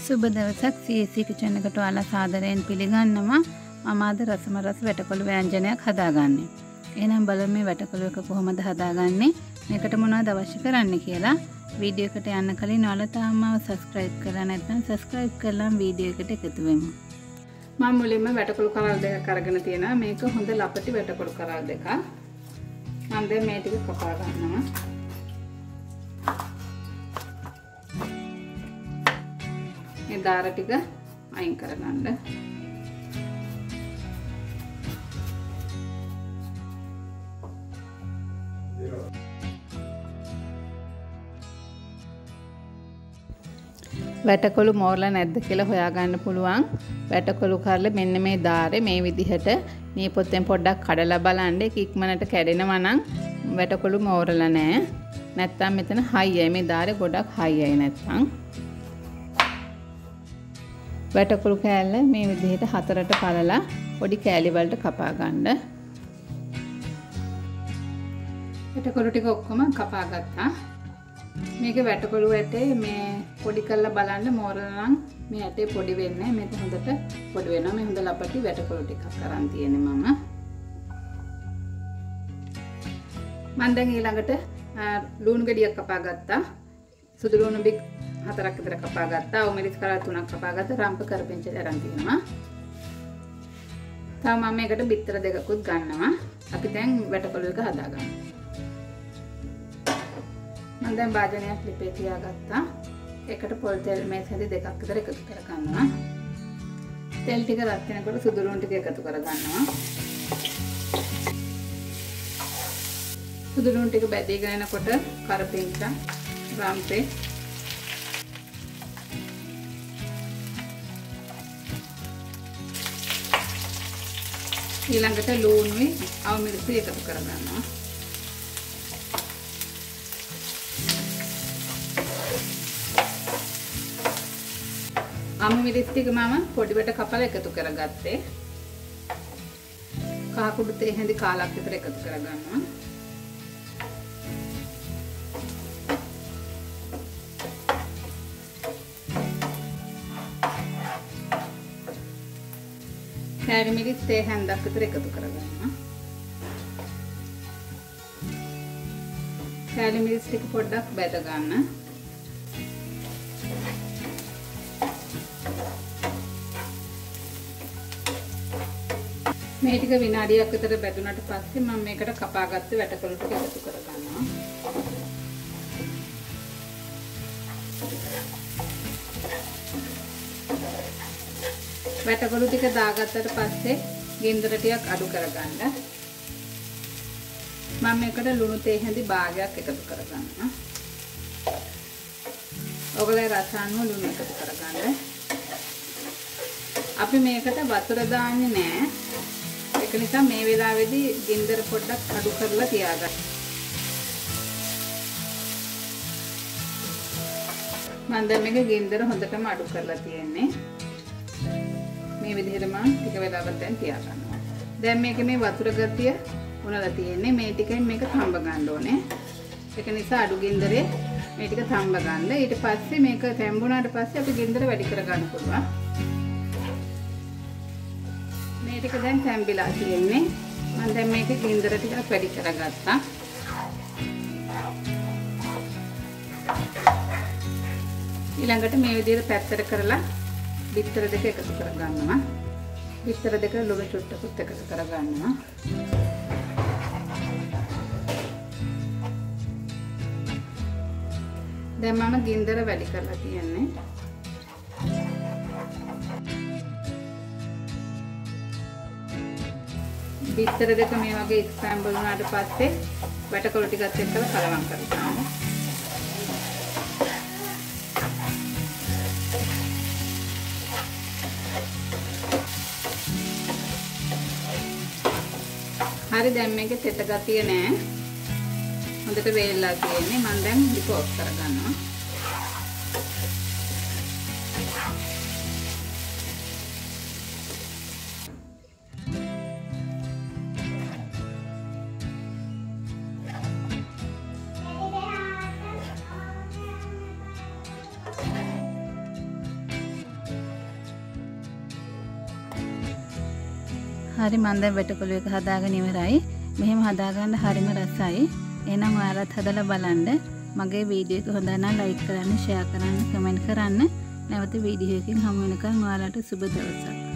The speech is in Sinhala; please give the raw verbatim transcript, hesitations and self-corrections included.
සුබ දවසක් සී එස් සී කිචන් එකට ඔයාලා සාදරයෙන් පිළිගන්නවා. මම අද රසම රස වැටකොළු ව්‍යංජනයක් හදාගන්නේ. එහෙනම් බලමු මේ වැටකොළු එක කොහොමද හදාගන්නේ? මේකට මොනවද අවශ්‍ය කරන්නේ කියලා. වීඩියෝ එකට යන්න කලින් ඔයාලා තාම subscribe කරලා නැත්නම් subscribe කරලා වීඩියෝ එකට එකතු වෙමු. මම මුලින්ම වැටකොළු කරල් දෙකක් අරගෙන තියෙනවා. මේක හොඳ ලපටි වැටකොළු කරල් දෙකක්. මම දැන් මේ ටික කපා ගන්නවා. මේ දාර ටික අයින් කරගන්න. වැටකොළු මෝරලා නැද්ද කියලා හොයාගන්න පුළුවන්. වැටකොළු කරලා මෙන්න මේ දාරේ මේ විදිහට මේ පොත්තෙන් පොඩ්ඩක් කඩලා බලන්න. ඒක ඉක්මනට කැඩෙනවා නම් වැටකොළු මෝරලා නැහැ. නැත්තම් මෙතන හයියයි. මේ දාරේ ගොඩක් හයියයි නැත්තම්. වැටකොළු කෑල්ල මේ විදිහට හතරට පළලා පොඩි කෑලි වලට කපා ගන්න. වැටකොළු ටික ඔක්කොම කපා ගත්තා. මේකේ වැටකොළු ඇටේ මේ පොඩි කරලා බලන්න මෝරලා නම් මේ ඇටේ පොඩි වෙන්නේ. මේක හොඳට පොඩි වෙනවා. මේ හොඳ ලපටි වැටකොළු ටිකක් අරන් තියෙන්නේ මම. මම දැන් ඊළඟට ලුණු ගෙඩියක් කපා ගත්තා. සුදු ලුණු බික් හතරක් විතර කපා ගත්තා. උමරිස් කරා තුනක් කපා ගත්තා. රම්ප කරපිංචලි අරන් තියෙනවා. තව මම මේකට බිත්තර දෙකකුත් ගන්නවා. අපි දැන් වැටකොළු එක හදාගමු. මම දැන් භාජනයක් ලිපේ තියාගත්තා. එකට පොල් තෙල් මේ සැදි දෙකක් විතර එකතු කර ගන්නවා. තෙල් ටික රත් වෙනකොට සුදු ලුණු ටික එකතු කර ගන්නවා. සුදු ලුණු ටික බැදීගෙන යනකොට කරපිංච, රම්පේ ඊළඟට ලුණුයි අවු මිරිසුයි එකතු කර ගන්නවා. අවු මිරිස් ටික මම පොඩිවට කපලා එකතු කරගත්තේ. කහ කුඩු තේ හැඳි කාලක් විතර එකතු කර ගන්නවා. කෑලි මිරිස් තේ හැන්දක් විතර එකතු කරගන්නවා. කෑලි මිරිස් ටික පොඩ්ඩක් බැද ගන්න. මේ ටික විනාඩියක් විතර බැදුනට පස්සේ මම මේකට කපාගත්ත වැටකොළු ටික එකතු කරගන්නවා. වැටකොළු ටික දාගත්තට පස්සේ ගින්දර ටිකක් අඩු කරගන්න. මම මේකට ලුණු තේ හැඳි භාගයක් එකතු කරගන්නවා. ඔයගොල්ලෝ රස අනුව ලුණු එකතු කරගන්න. අපි මේකට වතුර දාන්නේ නැහැ. ඒක නිසා මේ වෙලාවේදී ගින්දර පොඩ්ඩක් අඩු කරලා තියාගන්න. මම දැන් මේක ගින්දර හොඳටම අඩු කරලා තියෙන්නේ. මේ විදිහට මම ටික වෙලාවක් දැන් තියාගන්නවා. දැන් මේකේ මේ වතුර ගතිය උනලා තියෙන්නේ. මේ ටිකෙන් මේක තඹ ගන්න ඕනේ. ඒක නිසා අඩු ගින්දරේ මේ ටික තඹ ගන්න. ඊට පස්සේ මේක තැඹුණාට පස්සේ අපි ගින්දර වැඩි කර ගන්න පුළුවන්. මේ ටික දැන් තැඹිලා තියෙන්නේ. මම දැන් මේකේ ගින්දර ටිකක් වැඩි කරගත්තා. ඊළඟට මේ විදිහට පැත්තට කරලා බිත්තර දෙක එකතු කර ගන්නවා. බිත්තර දෙක ලුණු චුට්ටකුත් එකතු කර ගන්නවා. දැන් මම ගින්දර වැඩි කරලා තියන්නේ. බිත්තර දෙක මේ වගේ ස්ක්‍රැම්බල් වුණාට පස්සේ වැටකොළු ටිකත් එක්කලා කලවම් කරගන්නවා. හරි දැන් මේකේ තෙත ගතිය නෑ. හොඳට වේලලා තියෙන්නේ. මම දැන් ලිප ඔෆ් කරගන්නවා. හරි මම දැන් වැටකොළු එක හදාගෙන ඉවරයි. මෙහෙම හදාගන්න හරිම රසයි. එහෙනම් ඔයාලත් හදලා බලන්න. මගේ වීඩියෝ එක හොඳ නම් ලයික් කරන්න, ෂෙයා කරන්න, කමෙන්ට් කරන්න. නැවත වීඩියෝ එකකින් හමු වෙනකන් ඔයාලට සුබ දවසක්.